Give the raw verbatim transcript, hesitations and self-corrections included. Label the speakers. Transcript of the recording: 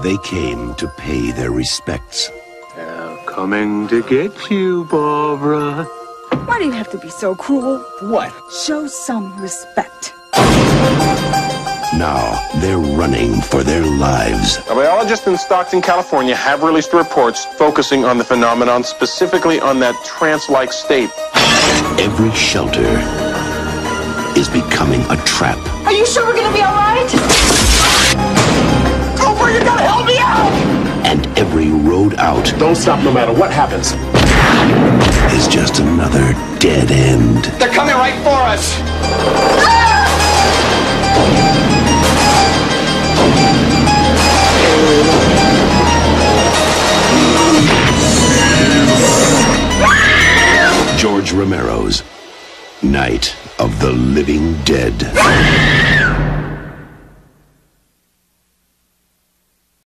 Speaker 1: They came to pay their respects.
Speaker 2: They're coming to get you, Barbara.
Speaker 3: Why do you have to be so cruel?
Speaker 2: What?
Speaker 3: Show some respect.
Speaker 1: Now they're running for their lives.
Speaker 4: A biologist in Stockton, California have released reports focusing on the phenomenon, specifically on that trance-like state.
Speaker 1: Every shelter is becoming a trap.
Speaker 3: Are you sure we're gonna be all right?
Speaker 2: Cooper, you gotta help me out!
Speaker 1: And every road out
Speaker 2: Don't stop no matter what happens.
Speaker 1: is just another dead end.
Speaker 2: They're coming right for us!
Speaker 1: George Romero's Night of the Living Dead.